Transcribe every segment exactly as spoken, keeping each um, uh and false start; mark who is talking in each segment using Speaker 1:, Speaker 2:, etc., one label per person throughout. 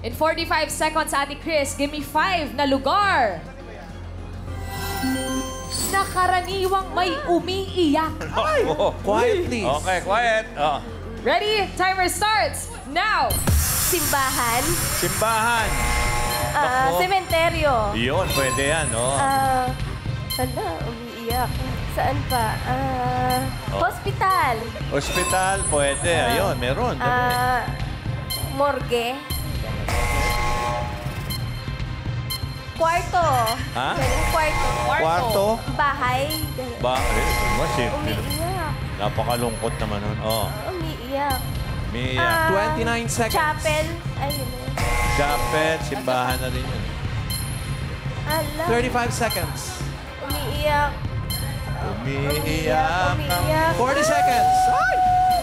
Speaker 1: In forty-five seconds, Ate Chris, give me five na lugar na karaniwang may umiiyak.
Speaker 2: Oh,
Speaker 3: Quiet, please.
Speaker 2: okay, quiet. Oh.
Speaker 1: Ready? Timer starts now.
Speaker 4: Simbahan.
Speaker 2: Simbahan.
Speaker 4: Ah,
Speaker 2: Ako.
Speaker 4: sementeryo.
Speaker 2: Yun, pwede yan. Oh.
Speaker 4: Ah, hala, umiiyak. Saan pa? Ah,
Speaker 2: Oh.
Speaker 4: hospital.
Speaker 2: Hospital, pwede. Ayun, meron. Dali.
Speaker 4: Ah, morgue. Kwarto.
Speaker 2: Ha?
Speaker 4: Ganun, Kwarto.
Speaker 2: Kwarto.
Speaker 4: Bahay. Ganun.
Speaker 2: Ba, eh, masin.
Speaker 4: Umiiyak.
Speaker 2: Napakalungkot naman nun. Oh.
Speaker 4: Umiiyak.
Speaker 2: Mia.
Speaker 4: Ah,
Speaker 3: twenty-nine seconds.
Speaker 4: Chapel. Ayun na.
Speaker 2: Chapel, simbahan na rin yun.
Speaker 4: Ala.
Speaker 3: thirty-five seconds.
Speaker 4: Umiiyak.
Speaker 2: Umiiyak.
Speaker 4: Umiiyak.
Speaker 3: forty seconds. Ay!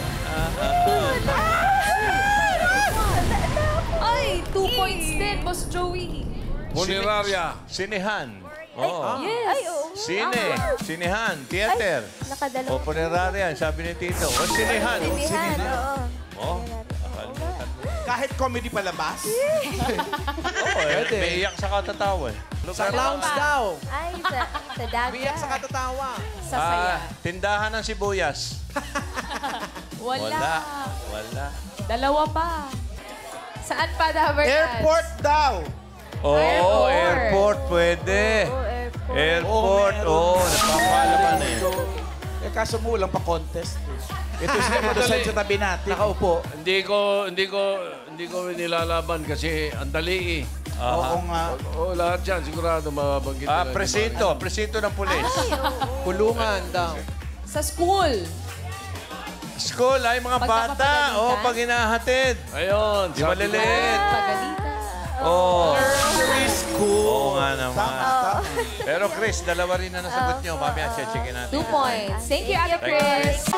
Speaker 1: Ay, two points din, Boss Joey.
Speaker 5: Funeraria.
Speaker 2: Sinihan. Oh.
Speaker 1: Yes.
Speaker 4: Ay, oo.
Speaker 2: Sine. Sinihan. Theater.
Speaker 4: Nakadalawa.
Speaker 2: O punerarya, sabi ni Tito. O sinihan.
Speaker 4: Sinihan, oo.
Speaker 2: Oh. Nakalimutan mo.
Speaker 6: Kahit comedy palabas.
Speaker 2: Oo, eh. May iyak sa katatawa. eh.
Speaker 3: Sa clowns daw.
Speaker 4: Ay, sa, sa dagat.
Speaker 3: Biyak sa katatawa.
Speaker 1: Sa saya.
Speaker 2: Ah, tindahan ng sibuyas.
Speaker 1: Wala.
Speaker 2: Wala. Wala.
Speaker 1: Dalawa pa. Saan pa, Dabartan?
Speaker 6: Airport daw.
Speaker 2: Oo,
Speaker 1: Airport.
Speaker 2: airport, pwede.
Speaker 4: Oo, airport.
Speaker 2: Airport, oo. Oh, napapalaman eh.
Speaker 6: Eh, kaso mo lang pa-contest. Ito sila produsent sa tabi natin.
Speaker 3: Nakaupo.
Speaker 5: Hindi ko, hindi ko, hindi ko nilalaban kasi ang dali eh.
Speaker 6: Oo nga.
Speaker 5: Oo, lahat yan. Sigurado mababanggit
Speaker 2: Ah,
Speaker 5: nila.
Speaker 2: presinto. Presinto ng pulis.
Speaker 3: Kulungan daw.
Speaker 1: Sa school.
Speaker 2: School, ay mga
Speaker 1: Pag
Speaker 2: bata.
Speaker 1: nakapagalitan?
Speaker 2: Oo, pag hinahatid.
Speaker 5: Ayun.
Speaker 2: Di
Speaker 5: sabi
Speaker 2: maliliit.
Speaker 1: Pagalita.
Speaker 2: Oo.
Speaker 6: Preschool.
Speaker 2: Oo nga naman.
Speaker 4: Oo.
Speaker 2: Pero Chris, dalawa rin na nasagot nyo. Mamaya, checkin natin.
Speaker 1: Two points. Thank you, Ate Chris.